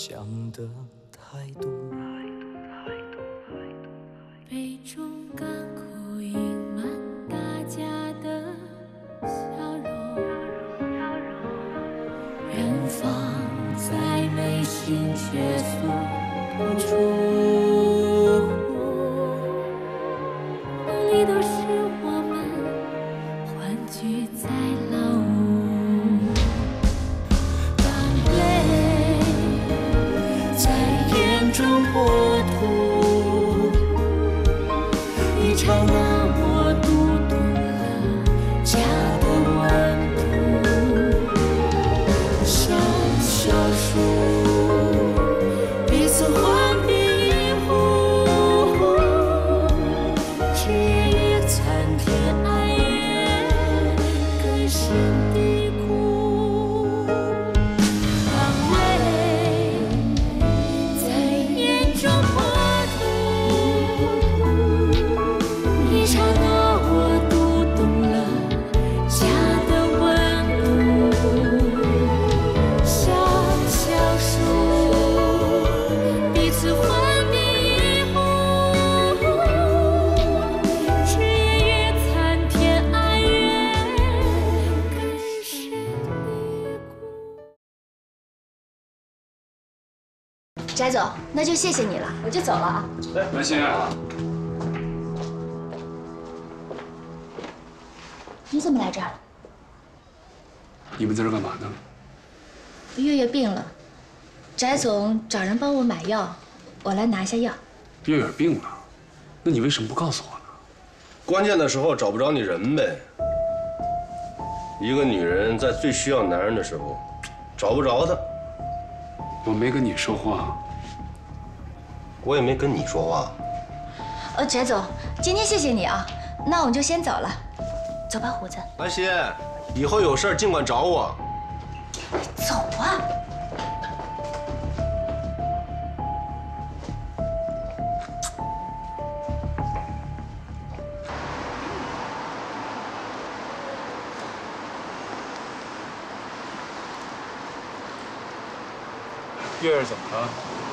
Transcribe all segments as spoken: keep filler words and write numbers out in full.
讲的太多。 杯中甘苦盈满大家的笑容，远方在内心却诉不出，梦里都是我们欢聚在老屋。当泪在眼中破土，一刹那我读懂了家的温度。小小树，彼此换彼一壶，枝叶残天爱月更深的苦。当泪在眼中破土，一刹那我读懂了家的温度。小小树，彼此换彼一壶，枝叶越残天爱越更深的苦。 翟总，那就谢谢你了，我就走了啊。 哎，文心啊， 你怎么来这儿了？ 你们在这干嘛呢？ 月月病了，翟总找人帮我买药，我来拿一下药。 月月病了，那你为什么不告诉我呢？ 关键的时候找不着你人呗。一个女人在最需要男人的时候，找不着他。 我没跟你说话。 我也没跟你说话。 呃，翟总，今天谢谢你啊，那我们就先走了，走吧，虎子。 安心，以后有事尽管找我。 走啊！ 月月怎么了？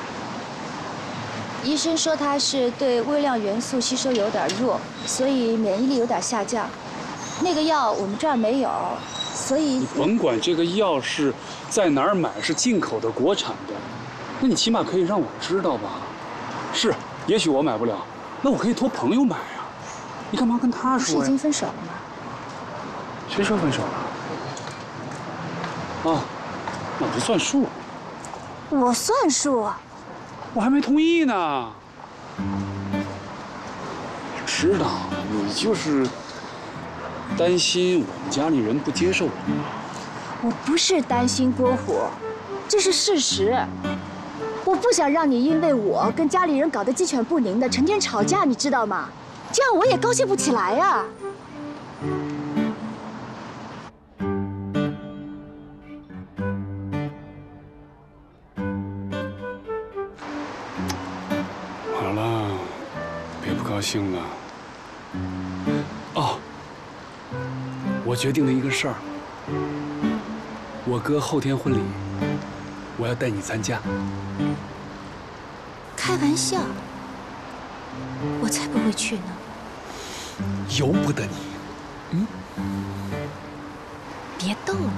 医生说他是对微量元素吸收有点弱，所以免疫力有点下降。那个药我们这儿没有，所以你甭管这个药是在哪儿买，是进口的、国产的，那你起码可以让我知道吧？是，也许我买不了，那我可以托朋友买呀。你干嘛跟他说呀？ 不是已经分手了吗？ 谁说分手了？啊，那不算数。 我算数。 我还没同意呢。我知道你就是担心我们家里人不接受我。 我不是担心郭虎，这是事实。我不想让你因为我跟家里人搞得鸡犬不宁的，成天吵架，你知道吗？这样我也高兴不起来呀。 好了，别不高兴了。哦，我决定了一个事儿，我哥后天婚礼，我要带你参加。 开玩笑，我才不会去呢。 由不得你。嗯， 别逗了。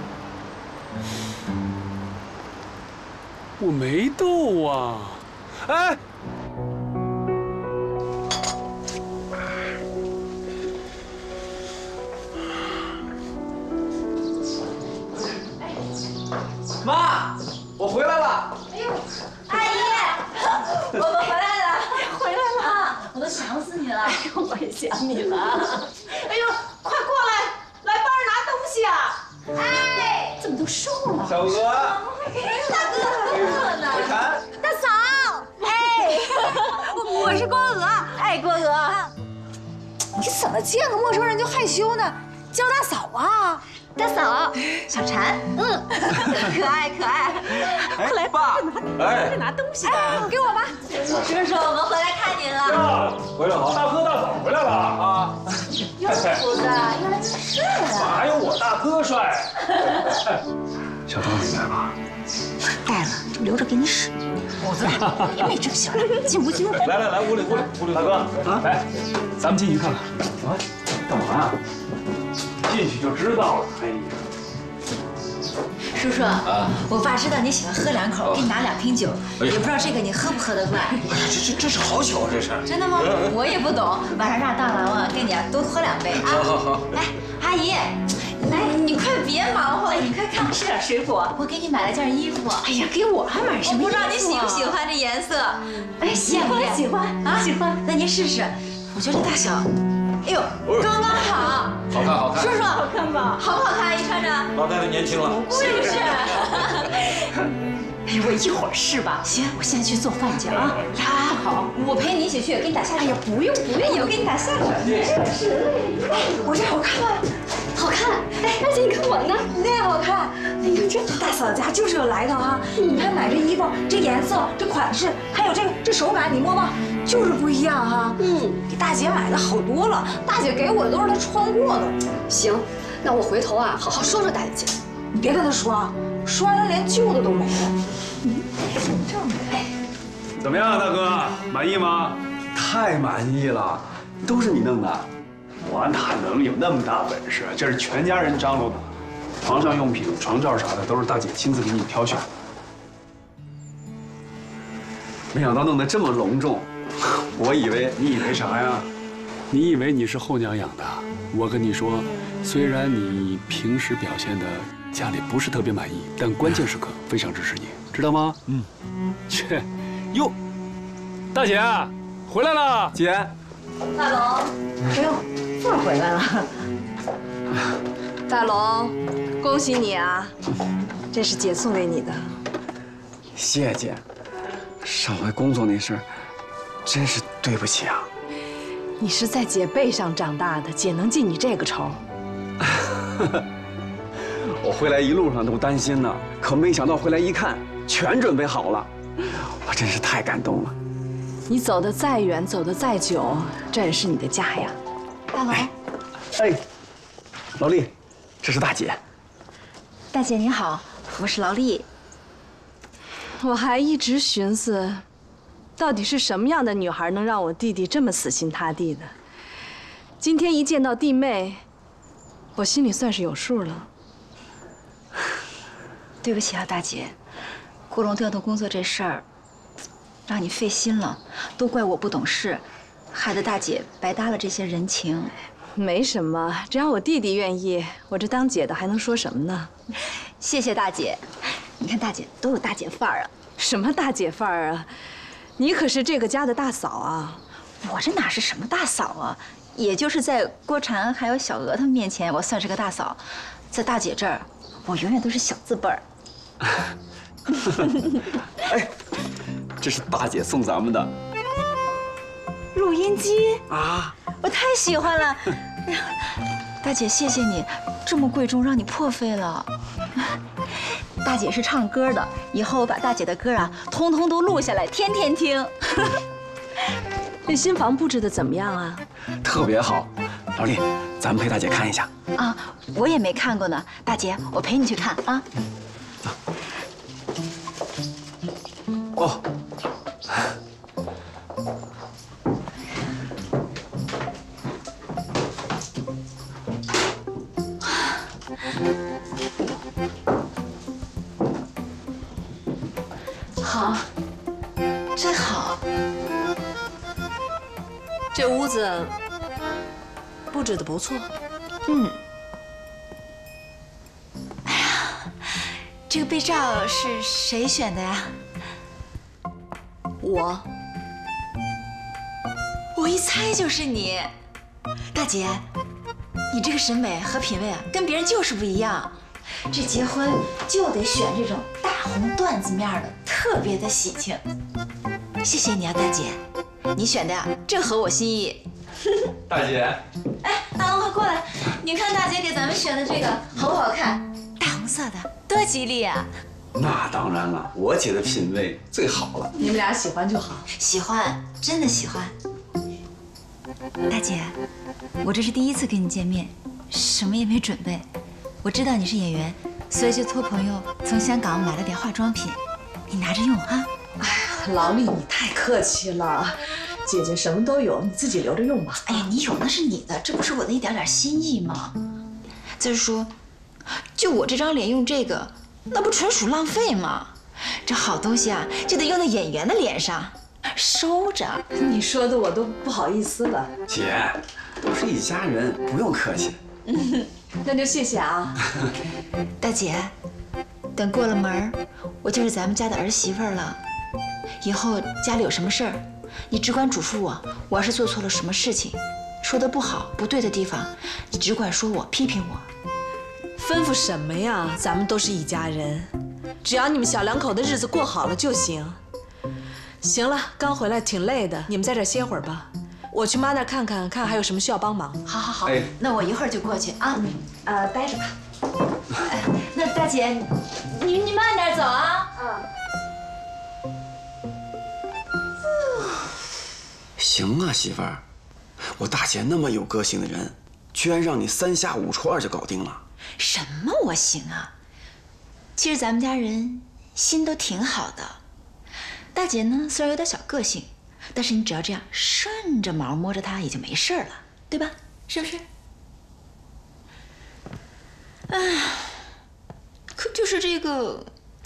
我没逗啊。哎。 妈，我回来了。 哎呦，阿姨，我们回来了，回来了，我都想死你了。哎呦，我也想你了。 哎呦，快过来，来帮着拿东西啊！ 哎，怎么都瘦了？ 小鹅， 大哥，呢？ 小婵， 大嫂，哎， 我是郭娥，哎，郭娥，你怎么见个陌生人就害羞呢？叫大嫂啊！ 大嫂，小婵，嗯， 可爱可爱，快来， 爸，哎， 拿东西吧，给我吧。 叔叔，我们回来看您了。 呀，回来好，大哥大嫂回来了啊！ 哟，虎子，原来真是啊！ 哪有我大哥帅？ 小刀你带吧。 带了，留着给你使。我子，别没正形了，进屋进屋。 来来来，屋里屋里屋里，大哥啊，来， 咱们进去看看。 啊，干嘛呀？ 进去就知道了。哎呀， 叔叔啊，我爸知道你喜欢喝两口，给你拿两瓶酒，也不知道这个你喝不喝得惯。 哎呀，这这这是好酒啊，这是。 真的吗？我也不懂。晚上让大郎啊给你啊多喝两杯啊。 好好好。 来，阿姨，来，你快别忙活了，你快看我吃点水果。我给你买了件衣服。哎呀，给我还买什么？我不知道你喜不喜欢这颜色。哎，喜欢喜欢啊，喜欢。那您试试，我觉得这大小，哎呦，刚刚好。 好看好看。 叔叔，好看吧？好不好看？一穿着。 老太太年轻了。 是不是？哎，我一会儿试吧。行，我现在去做饭去啊。好，好，我陪你一起去，给你打下手。哎呀，不用不用，我给你打下手。是是。哎，我这好看吗？好看。哎，而且你看我呢，那样好看。哎呦，这大嫂家就是有来头哈。你看买这衣服，这颜色，这款式，还有这个这手感，你摸摸，就是不一样哈。嗯，比大姐买的好多了。大姐给我的都是她穿过的。 行，那我回头啊，好好说说大姐。 你别跟她说啊，说完了连旧的都没了。嗯，这么美。 怎么样，大哥，满意吗？ 太满意了，都是你弄的。 我哪能有那么大本事？这是全家人张罗的，床上用品、床罩啥的都是大姐亲自给你挑选的。 没想到弄得这么隆重，我以为你以为啥呀？你以为你是后娘养的？我跟你说，虽然你平时表现的家里不是特别满意，但关键时刻非常支持你，知道吗？嗯。切，哟，大姐回来了。 姐， 大龙，哎呦，凤儿回来了。 大龙，恭喜你啊！这是姐送给你的。 谢姐，上回工作那事儿，真是对不起啊。 你是在姐背上长大的，姐能记你这个仇？ 我回来一路上都担心呢，可没想到回来一看，全准备好了，我真是太感动了。 你走得再远，走得再久，这也是你的家呀。 大龙， 哎，老丽，这是大姐。 大姐你好，我是劳丽。 我还一直寻思，到底是什么样的女孩能让我弟弟这么死心塌地的？今天一见到弟妹，我心里算是有数了。 对不起啊，大姐，郭龙调动工作这事儿，让你费心了，都怪我不懂事，害得大姐白搭了这些人情。 没什么，只要我弟弟愿意，我这当姐的还能说什么呢？ 谢谢大姐。你看大姐多有大姐范儿啊！ 什么大姐范儿啊？你可是这个家的大嫂啊！ 我这哪是什么大嫂啊？也就是在郭婵还有小娥他们面前，我算是个大嫂，在大姐这儿，我永远都是小字辈儿。 哎，这是大姐送咱们的录音机啊！ 我太喜欢了。哎呀，大姐谢谢你，这么贵重让你破费了。大姐是唱歌的，以后我把大姐的歌啊，通通都录下来，天天听。 这新房布置的怎么样啊？ 特别好，老丽，咱们陪大姐看一下。 啊，我也没看过呢，大姐，我陪你去看啊。 哦。 好，真好。 这屋子布置的不错。 嗯。哎呀，这个被罩是谁选的呀？ 我。 我一猜就是你，大姐，你这个审美和品味啊，跟别人就是不一样。这结婚就得选这种大红缎子面的，特别的喜庆。谢谢你啊，大姐，你选的呀，正合我心意。 大姐， 哎，大龙快过来，你看大姐给咱们选的这个好不好看？大红色的，多吉利啊！ 那当然了，我姐的品味最好了。 你们俩喜欢就好。 喜欢，真的喜欢。大姐，我这是第一次跟你见面，什么也没准备。我知道你是演员， 所以就托朋友从香港买了点化妆品，你拿着用啊。 哎呀，劳丽，你太客气了，姐姐什么都有，你自己留着用吧。 哎呀，你有那是你的，这不是我的一点点心意吗？再说，就我这张脸用这个，那不纯属浪费吗？这好东西啊，就得用在演员的脸上，收着。 你说的我都不好意思了。 姐，都是一家人，不用客气。 嗯，那就谢谢啊。 大姐，等过了门儿，我就是咱们家的儿媳妇了。以后家里有什么事儿，你只管嘱咐我。我要是做错了什么事情，说的不好、不对的地方，你只管说我，批评我。 吩咐什么呀？咱们都是一家人，只要你们小两口的日子过好了就行。行了，刚回来挺累的，你们在这歇会儿吧。我去妈那儿看看，看还有什么需要帮忙。 好好好， 哎， 那我一会儿就过去啊。 嗯，呃，待着吧。 哎，那大姐，你你慢点走啊。 嗯。 行啊，媳妇儿，我大姐那么有个性的人，居然让你三下五除二就搞定了。 什么我行啊？其实咱们家人心都挺好的。大姐呢，虽然有点小个性，但是你只要这样顺着毛摸着她，也就没事了，对吧？是不是？哎，可就是这个，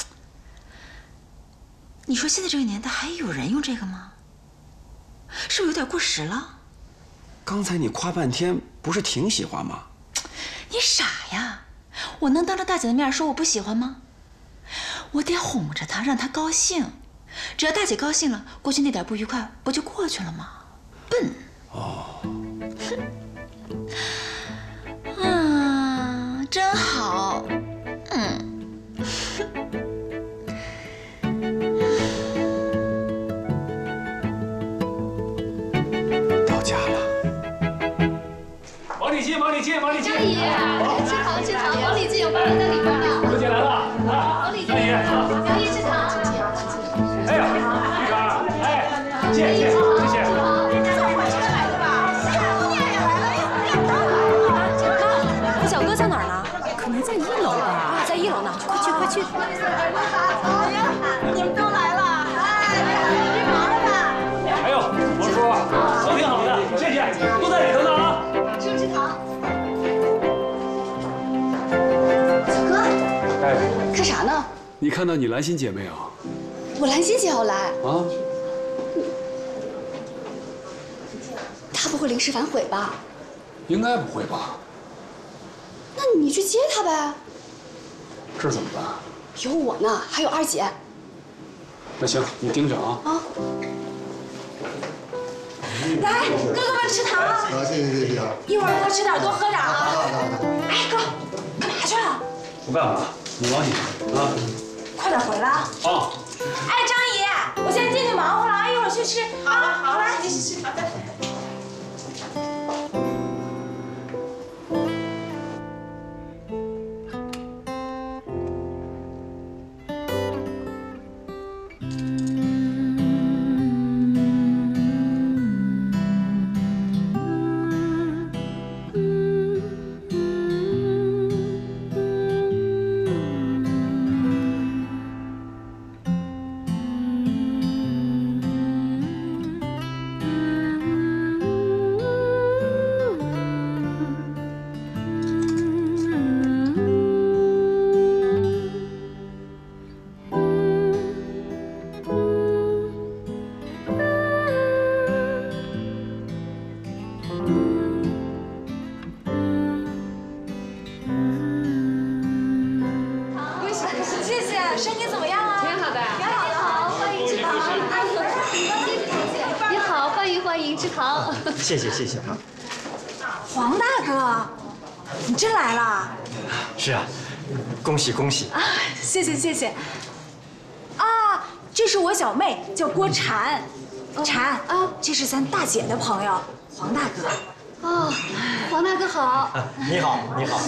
你说现在这个年代还有人用这个吗？是不是有点过时了？ 刚才你夸半天，不是挺喜欢吗？ 你傻呀！我能当着大姐的面说我不喜欢吗？我得哄着她，让她高兴。只要大姐高兴了，过去那点不愉快不就过去了吗？笨。哦。啊，真好。嗯。 到家了。 往里进，往里进，往里进。 张姨，吃糖吃糖，往里进，有包在里边呢。 刘姐来了啊！ 往里进。 张姨， 张姨吃糖。 哎呀，玉刚，哎，谢谢谢谢。 我小哥在哪儿呢？可能在一楼吧。啊，在一楼呢，快去快去。 你们都来了，哎，别忙了吧。 哎呦，王叔，都挺好的，谢谢，都在里头呢啊。 吃吃糖。小哥， 哎， 看啥呢？ 你看到你兰心姐没有？ 我兰心姐要来啊？ 她不会临时反悔吧？ 应该不会吧？ 那你去接她呗。 这怎么办？ 有我呢，还有二姐。 那行，你盯着啊。 啊。 来，哥哥们吃糖。 啊，谢谢谢谢啊。 一会儿多吃点，多喝点啊。哎，哥，干嘛去啊？ 不干嘛，你忙你啊。 快点回来啊！ 啊。 哎，张姨，我先进去忙活了啊，一会儿去吃。好了好了，去去去，好的。 谢谢谢谢啊！ 黄大哥，你真来了？ 是啊，恭喜恭喜！ 啊，谢谢谢谢。啊，这是我小妹，叫郭婵。婵啊，这是咱大姐的朋友黄大哥。 哦，黄大哥好。 啊，你好你好。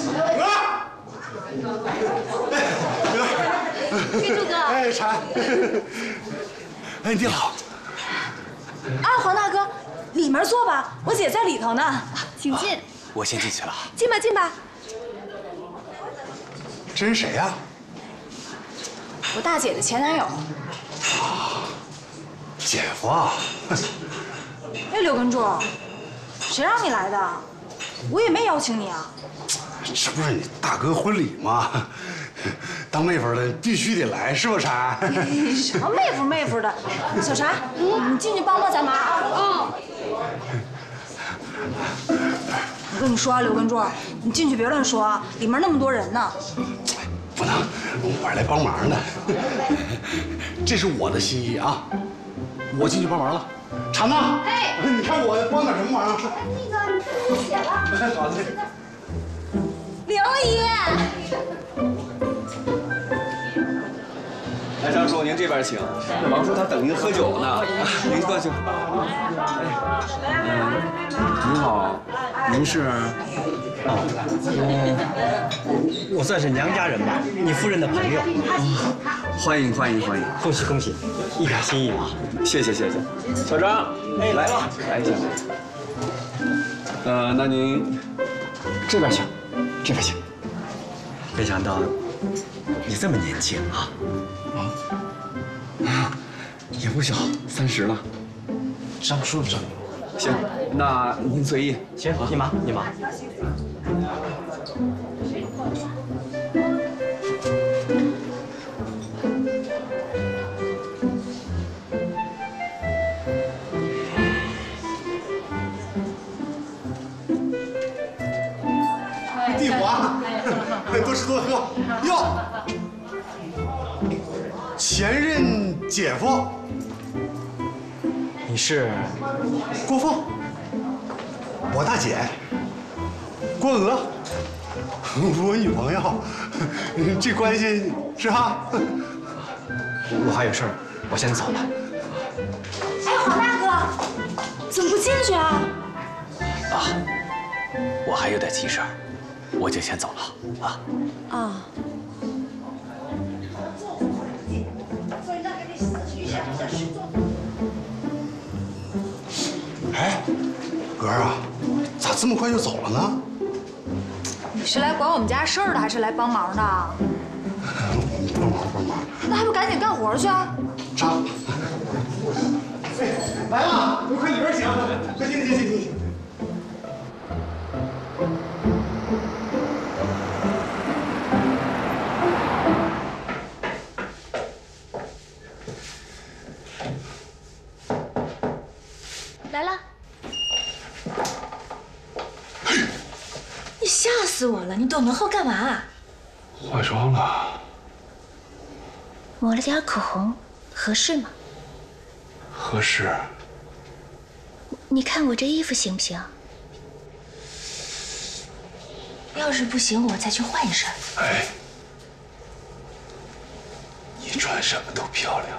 天柱哥。 哎，婵。哎，你好。 啊，黄大哥。里面坐吧，我姐在里头呢。 请进。 我先进去了。 进吧，进吧。 这人谁呀？ 我大姐的前男友。 姐夫啊！ 哎，刘根柱，谁让你来的？我也没邀请你啊。 这不是你大哥婚礼吗？当妹夫的必须得来，是不婵？ 什么妹夫妹夫的？小婵，你进去帮帮咱妈啊！嗯。我跟你说啊，刘根柱，你进去别乱说啊，里面那么多人呢。 不能，我是来帮忙的。这是我的心意啊，我进去帮忙了。婵子，哎，你看我帮点什么忙啊？ 那个，你看我写了。 好的。 刘姨。 来，张叔，您这边请。那王叔他等您喝酒呢，您过去。哎，您好，您是？ 哦，我算是娘家人吧，你夫人的朋友。 欢迎欢迎欢迎， 恭喜恭喜，一点心意啊！ 谢谢谢谢。小张， 哎，来吧， 来一下。呃，那您这边请，这边请。 没想到你这么年轻啊！ 啊，也不小，三十了。 张叔长。 行，那您随意。 行，你忙你忙。 地华，多吃多喝。哟，前任姐夫。 你是郭凤，我大姐郭娥，我女朋友，这关系是哈？ 我还有事儿，我先走了。 哎，黄大哥，怎么不进去啊？ 啊，我还有点急事儿，我就先走了啊。 啊。 哎，哥啊，咋这么快就走了呢？ 你是来管我们家事儿的，还是来帮忙的？ 帮忙帮忙。 那还不赶紧干活去啊？ 扎。来了，快里边请，快进进进进。 来了。你吓死我了！你躲门后干嘛？ 化妆了。 抹了点口红，合适吗？ 合适。 你看我这衣服行不行？要是不行，我再去换一身。 哎，你穿什么都漂亮。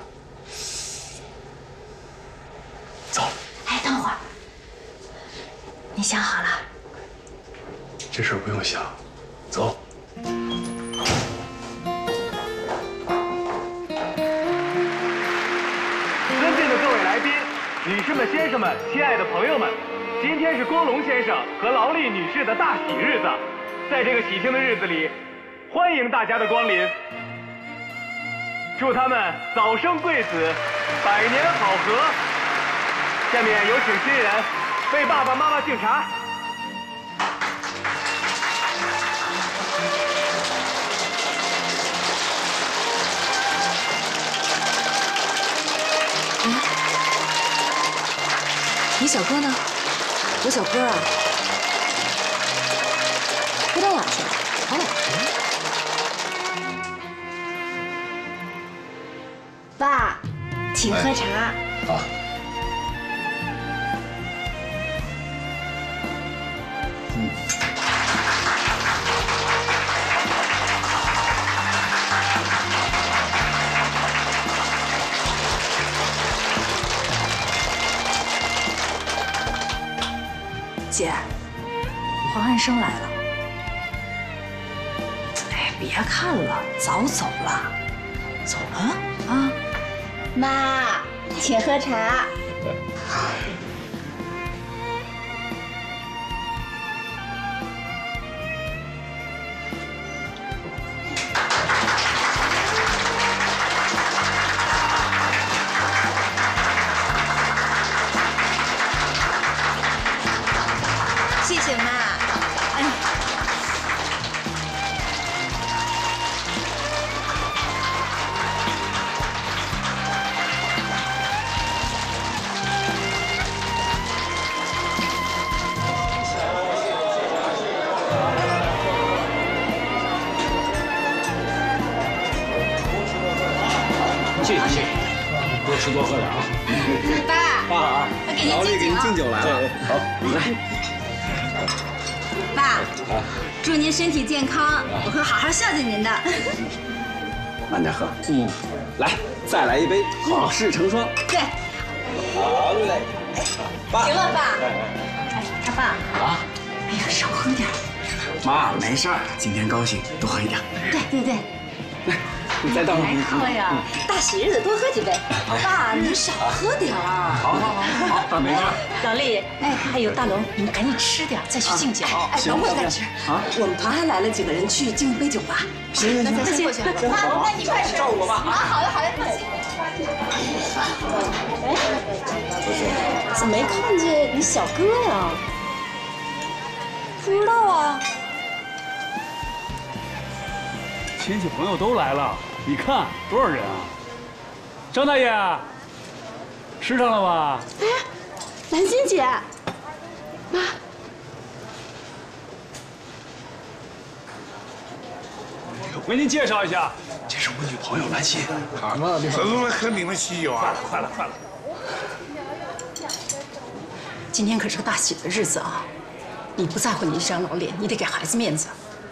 走。 哎，等会儿。你想好了？ 这事儿不用想，走。 尊敬的各位来宾、女士们、先生们、亲爱的朋友们，今天是郭龙先生和劳丽女士的大喜日子，在这个喜庆的日子里，欢迎大家的光临，祝他们早生贵子，百年好合。下面有请新人为爸爸妈妈敬茶。 你小哥呢？我小哥啊，飞到哪儿去了？跑哪儿去了？爸，请喝茶。 好。嗯。 姐，黄汉生来了。哎，别看了，早走了，走了啊。 妈，请喝茶。 谢谢谢谢，多吃多喝点啊。 爸， 爸好， 我给您老李给您敬酒来了。 好，来。 爸，祝您身体健康，我会好好孝敬您的。 慢点喝。嗯，来，再来一杯，好事成双。 对。 好嘞。 爸，行了，爸。哎，他爸啊， 哎呀，少喝点。 妈，没事儿，今天高兴，多喝一点。 对对对。 来，你再倒上。 来喝呀，大喜日子多喝几杯。爸，你少喝点儿。 好好好好，没事。 老李，哎，还有大龙，你们赶紧吃点，再去敬酒。哎，等会再吃。 啊，我们团还来了几个人，去敬一杯酒吧。 行行行， 那先过去。 好， 那你快吃， 照顾我吧。 啊，好的好的，放心。 哎，怎么没看见你小哥呀？不知道啊。 亲戚朋友都来了，你看多少人啊？张大爷，吃上了吧？ 哎，兰心姐，妈， 我给您介绍一下，这是我女朋友兰心。 好嘛，怎么来和你们喜酒啊？ 快了，快了！ 今天可是个大喜的日子啊！你不在乎你一张老脸，你得给孩子面子。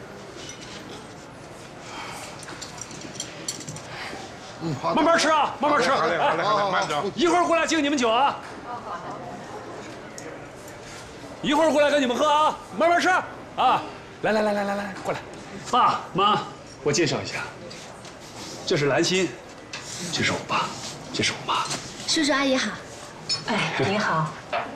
嗯，好， 慢慢吃啊，慢慢吃。 好嘞，好嘞，好嘞，慢走。 一会儿过来敬你们酒啊。一会儿过来跟你们喝啊，慢慢吃啊！来来来来来来，过来，爸妈，我介绍一下，这是兰心，这是我爸，这是我妈。 叔叔阿姨好。 哎，您好。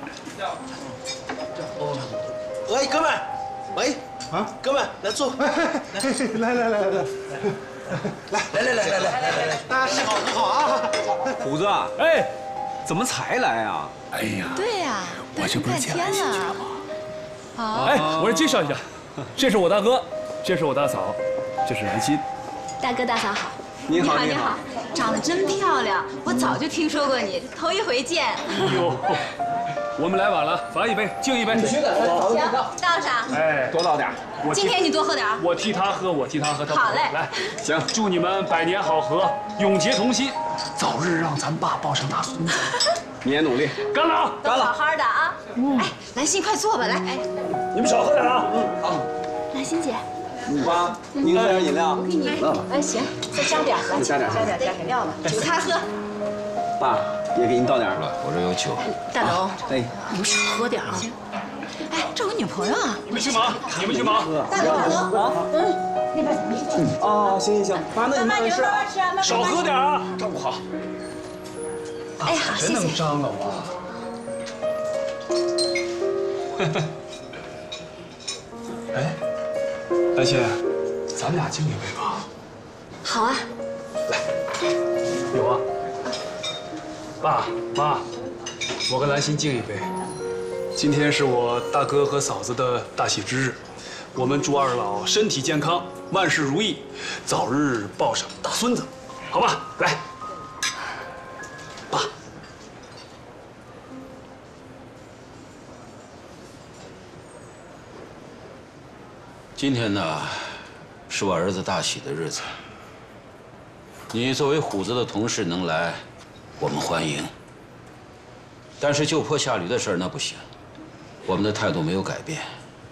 喂，哥们，喂，啊，哥们，来坐， 来来来来来， 来来来来来来来，大家吃好喝好啊！ 虎子，哎，怎么才来啊？ 哎呀， 对呀， 我这不是见兰心去了吗？ 好， 哎，我来介绍一下，这是我大哥，这是我大嫂，这是兰心。 大哥大嫂好。 你好， 你好，长得真漂亮，我早就听说过你，头一回见。 哎呦，我们来晚了，罚一杯，敬一杯。 行，倒上。 哎， 多倒点。 我今天你多喝点。 我替他喝，我替他喝。 好嘞， 来，行，祝你们百年好合，永结同心，早日让咱爸抱上大孙子。 你也努力， 干了啊！ 干了，好好的啊。哎，兰心，快坐吧，来。哎， 你们少喝点啊。嗯， 好。 兰心姐。 爸，您喝点饮料。 我给你。哎，行，再加点，来， 加点， 加点，加点料吧，煮他喝。 爸，也给您倒点吧， 我这有酒。 大龙， 哎， 你们少喝点啊。行。 哎，这我女朋友啊。 你们去忙，你们去忙。 大龙，大龙， 啊，嗯，那边嗯，哦，行行行，爸，那你慢慢吃， 少喝点啊，照顾好。 哎，好，谢谢。 真能张罗啊！哎，兰心，咱们俩敬一杯吧。 好啊。 来，有啊。爸妈，我跟兰心敬一杯。今天是我大哥和嫂子的大喜之日，我们祝二老身体健康，万事如意，早日抱上大孙子，好吧？来，爸。 今天呢，是我儿子大喜的日子。你作为虎子的同事能来，我们欢迎。但是就坡下驴的事儿那不行，我们的态度没有改变。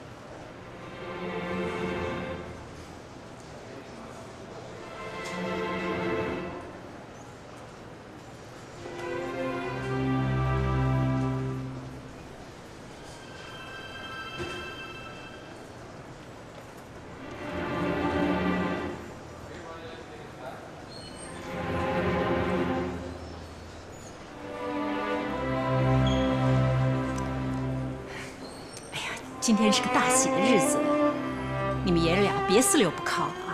今天是个大喜的日子，你们爷儿俩别四六不靠的啊！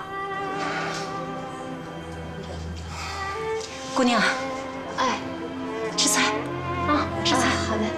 姑娘， 哎， 吃菜啊， 吃菜。 好的。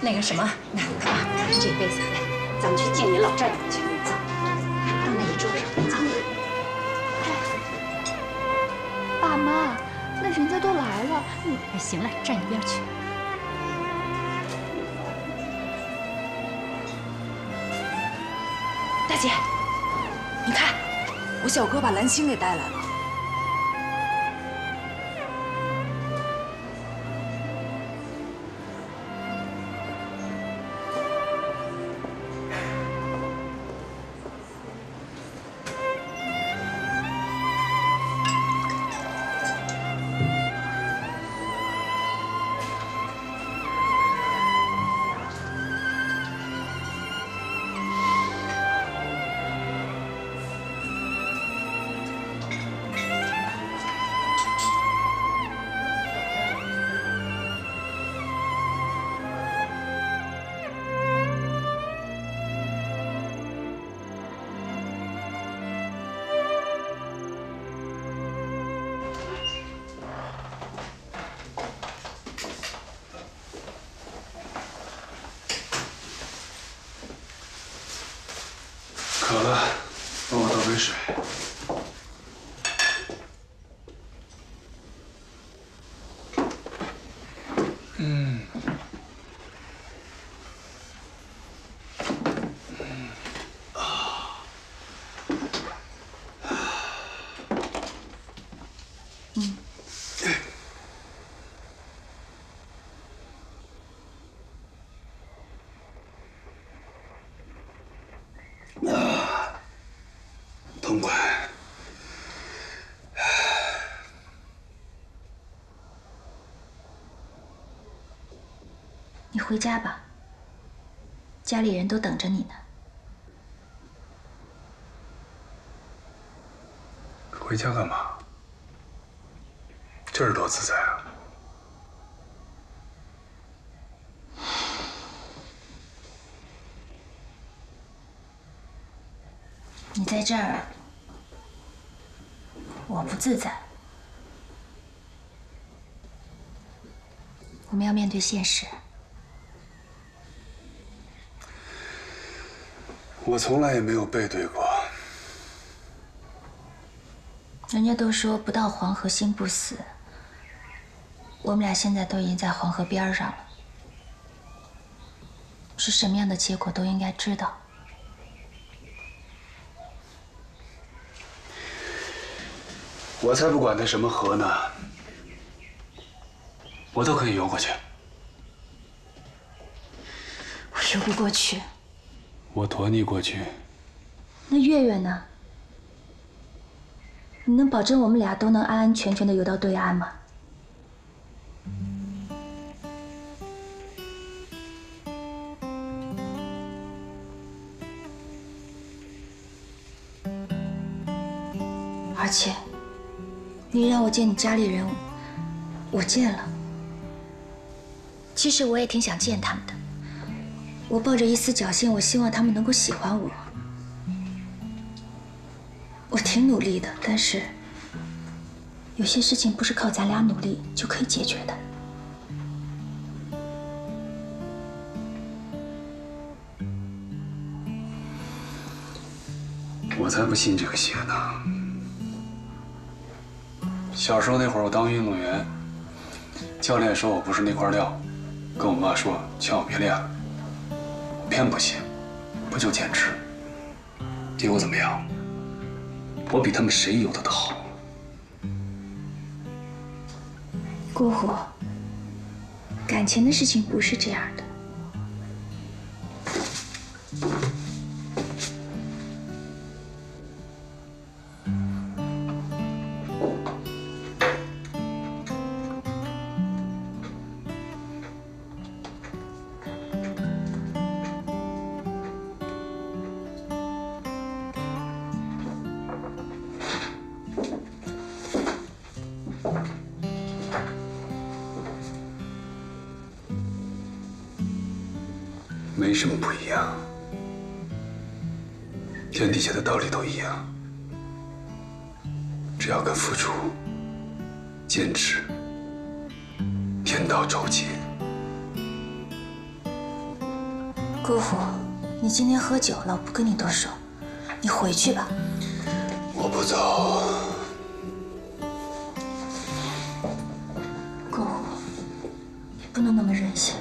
那个什么，那看啊，拿着这杯子来，咱们去见你老战友去。走，到那一桌上。走。 爸妈，那人家都来了。 嗯，行了，站一边去。 大姐，你看，我小哥把兰心给带来了。 渴了，帮我倒杯水。嗯。啊。 嗯。 啊，痛快。 你回家吧，家里人都等着你呢。 回家干嘛？这儿多自在啊！ 你在这儿，我不自在。我们要面对现实。 我从来也没有背对过。 人家都说不到黄河心不死，我们俩现在都已经在黄河边上了，是什么样的结果都应该知道。 我才不管那什么河呢，我都可以游过去。 我游不过去。 我驮你过去。 那月月呢？你能保证我们俩都能安安全全的游到对岸吗？而且，你让我见你家里人，我见了。其实我也挺想见他们的。我抱着一丝侥幸，我希望他们能够喜欢我。我挺努力的，但是有些事情不是靠咱俩努力就可以解决的。 我才不信这个邪呢！小时候那会儿，我当运动员，教练说我不是那块料，跟我妈说劝我别练了，我偏不信，不就坚持。结果怎么样？我比他们谁游的都好。 姑姑，感情的事情不是这样的。 没什么不一样，天底下的道理都一样，只要肯付出、坚持，天道酬勤， 姑父，你今天喝酒了，不跟你多说，你回去吧。 我不走。 姑父，你不能那么任性。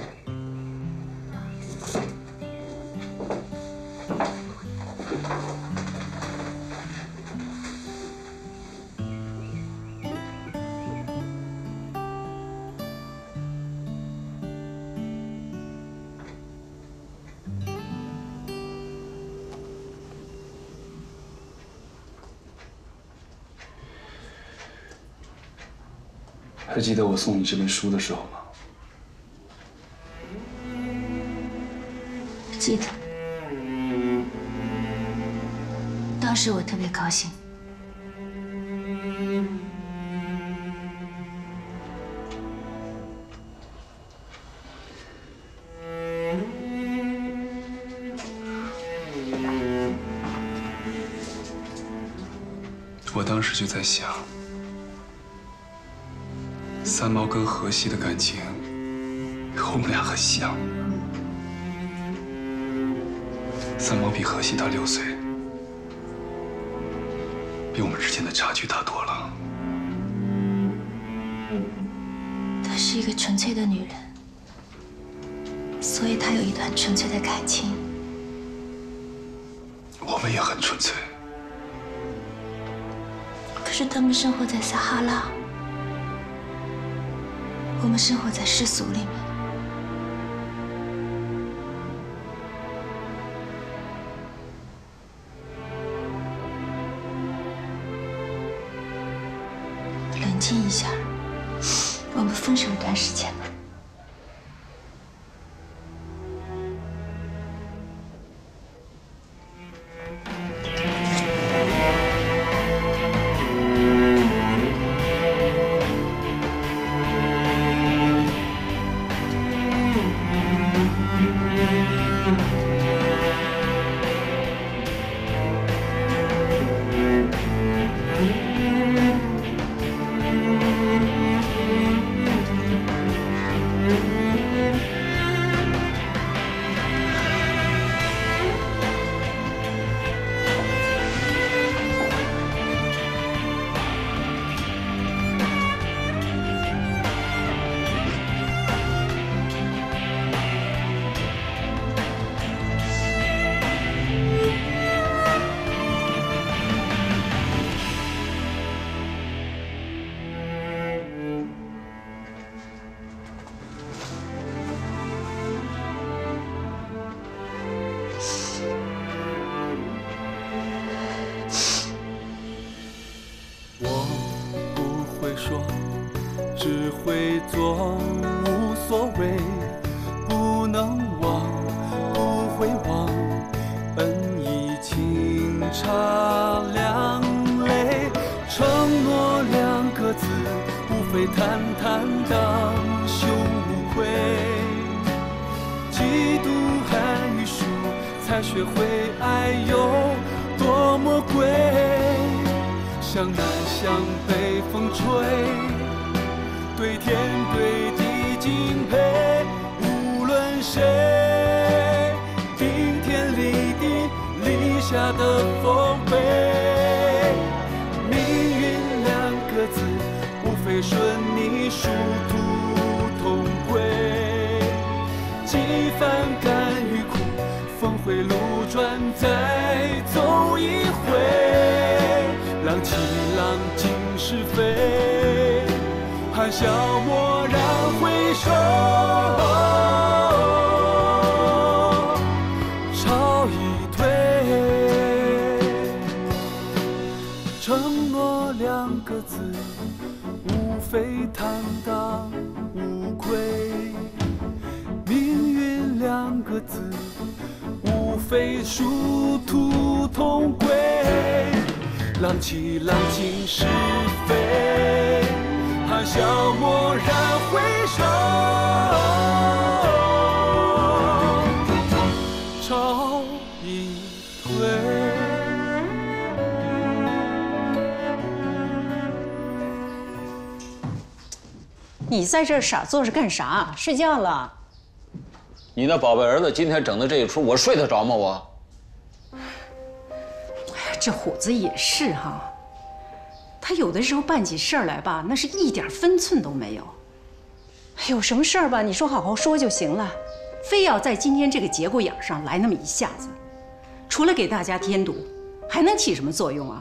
还记得我送你这本书的时候吗？ 记得。当时我特别高兴。 我当时就在想。 三毛跟荷西的感情和我们俩很像。三毛比荷西大六岁，比我们之间的差距大多了。 她是一个纯粹的女人，所以她有一段纯粹的感情。 我们也很纯粹。 可是他们生活在撒哈拉。 我们生活在世俗里面，冷静一下。我们分手一段时间吧。 只会做无所谓，不能忘，不会忘，恩义情长两泪，承诺两个字，无非坦坦荡羞无悔，几度寒与暑，才学会爱有多么贵，向南向北风吹，对天对地敬佩，无论谁，顶天立地立下的丰碑。命运两个字，无非顺逆殊途同归。几番甘与苦，峰回路转再走一回。浪起浪尽是非。谈笑蓦然回首，潮已退。承诺两个字，无非坦荡无愧；命运两个字，无非殊途同归。浪起浪尽是非。谈笑蓦然回首，潮已退。 你在这儿傻坐着干啥？睡觉了？ 你那宝贝儿子今天整的这一出，我睡得着吗？我。 哎呀，这虎子也是哈，他有的时候办起事儿来吧，那是一点分寸都没有。有什么事儿吧，你说好好说就行了，非要在今天这个节骨眼上来那么一下子，除了给大家添堵，还能起什么作用啊？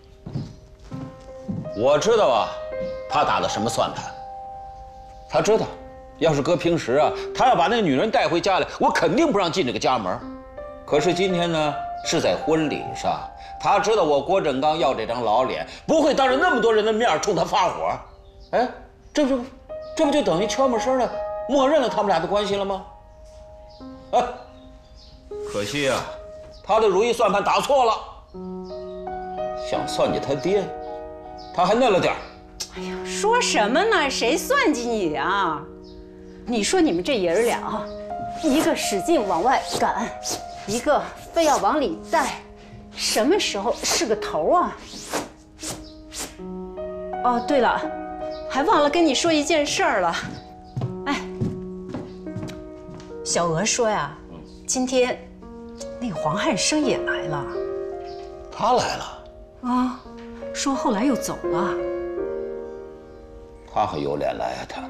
我知道啊，他打的什么算盘？他知道，要是搁平时啊，他要把那女人带回家来，我肯定不让进这个家门。可是今天呢，是在婚礼上，他知道我郭振刚要这张老脸，不会当着那么多人的面冲他发火。哎，这不，这不就等于悄没声的默认了他们俩的关系了吗？哎，可惜啊，他的如意算盘打错了，想算计他爹。他还嫩了点儿。 哎呀，说什么呢？谁算计你啊？你说你们这爷儿俩啊，一个使劲往外赶，一个非要往里带，什么时候是个头啊？哦，对了，还忘了跟你说一件事儿了。哎，小娥说呀，今天那个黄汉生也来了。 他来了啊。说后来又走了， 他还有脸来啊？他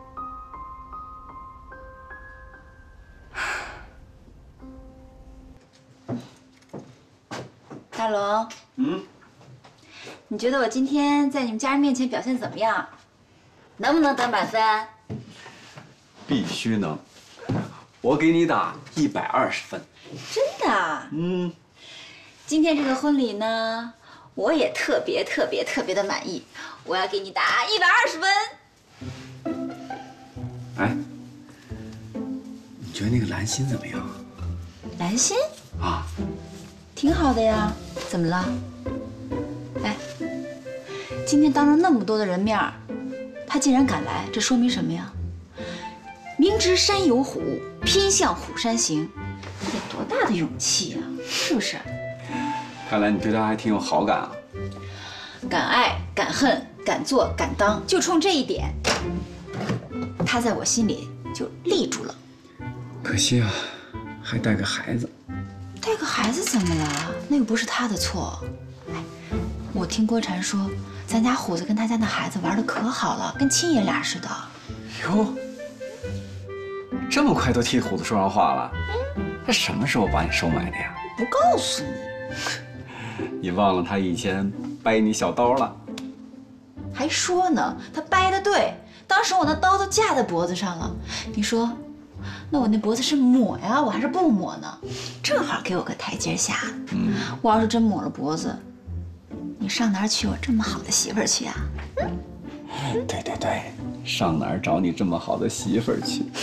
大龙，嗯，你觉得我今天在你们家人面前表现怎么样？能不能得满分？ 必须能，我给你打一百二十分。 真的？嗯。今天这个婚礼呢？我也特别特别特别的满意，我要给你打一百二十分。 哎，你觉得那个兰心怎么样？ 兰心？ 啊， 挺好的呀。怎么了？哎，今天当着那么多的人面，他竟然敢来，这说明什么呀？明知山有虎，偏向虎山行，这得多大的勇气呀，是不是？ 看来你对他还挺有好感啊！ 敢爱敢恨敢做敢当，就冲这一点，他在我心里就立住了。 可惜啊，还带个孩子。 带个孩子怎么了？那又不是他的错。哎，我听郭禅说，咱家虎子跟他家那孩子玩的可好了，跟亲爷俩似的。 哟，这么快都替虎子说上话了？他什么时候把你收买的呀？ 不告诉你。 你忘了他以前掰你小刀了？ 还说呢，他掰的对，当时我那刀都架在脖子上了。你说，那我那脖子是抹呀，我还是不抹呢？正好给我个台阶下。嗯，我要是真抹了脖子，你上哪儿娶我这么好的媳妇儿去啊？ 嗯，对对对，上哪儿找你这么好的媳妇儿去？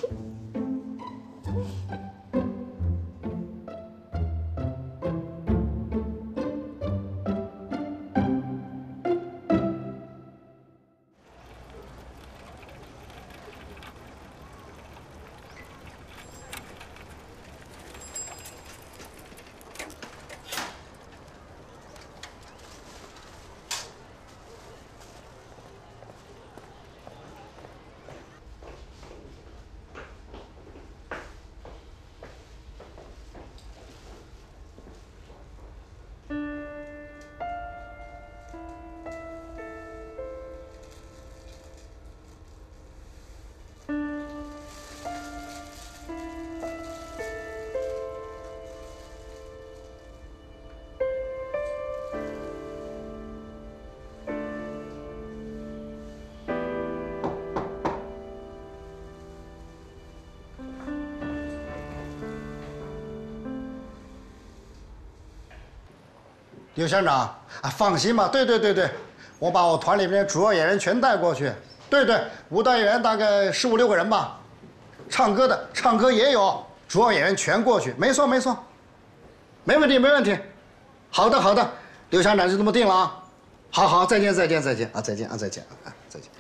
刘乡长啊，放心吧，对对对对，我把我团里边主要演员全带过去。对对，舞蹈演员大概十五六个人吧，唱歌的唱歌也有，主要演员全过去。没错没错，没问题没问题。好的好的，刘乡长就这么定了啊。好好，再见再见再见啊再见啊再见啊再见。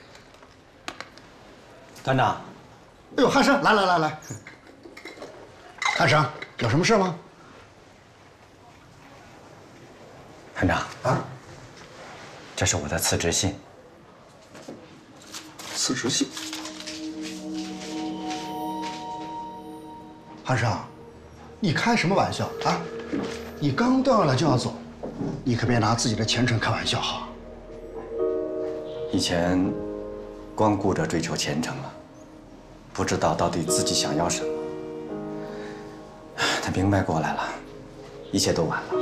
团长， 哎呦，汉生，来来来来，汉生，有什么事吗？ 团长啊，这是我的辞职信。 辞职信？ 韩生，你开什么玩笑啊？你刚断了就要走，你可别拿自己的前程开玩笑哈。 以前光顾着追求前程了，不知道到底自己想要什么。他明白过来了，一切都晚了。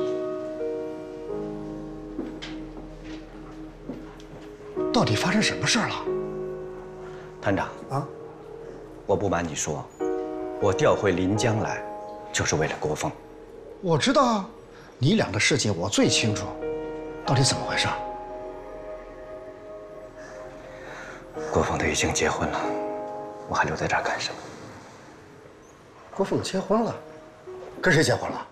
到底发生什么事儿了？ 团长啊， 我不瞒你说，我调回临江来，就是为了国风。 我知道啊，你俩的事情我最清楚，到底怎么回事？ 国风都已经结婚了，我还留在这儿干什么？ 国凤结婚了，跟谁结婚了？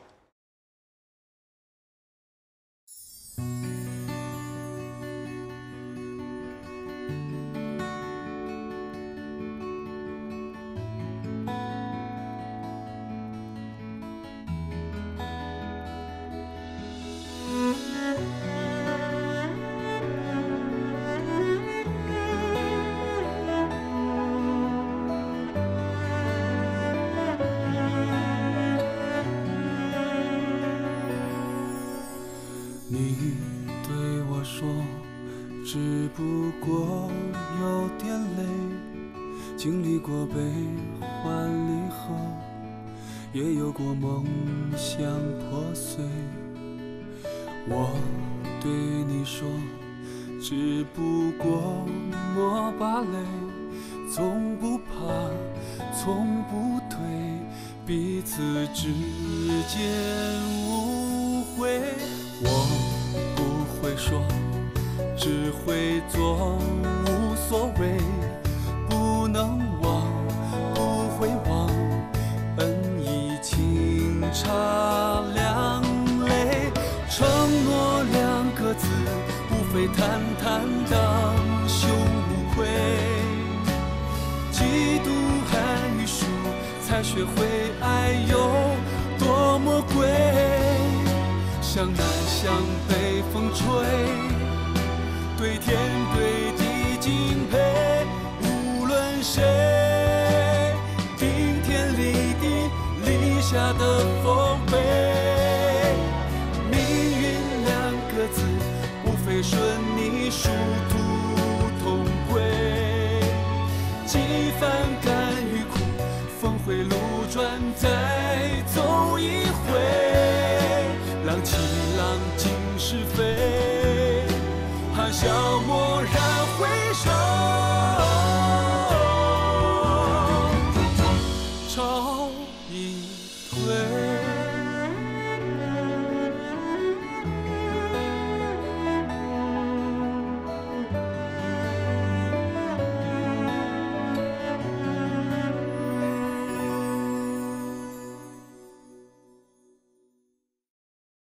你对我说，只不过有点累，经历过悲欢离合，也有过梦想破碎。我对你说，只不过抹把泪，从不怕，从不退，彼此之间无悔。我不会说，只会做，无所谓，不能忘，不会忘，恩义情差两泪，承诺两个字，无非坦坦荡羞无愧，几度寒与暑，才学会爱有多么贵。向南向北风吹，对天对地敬佩。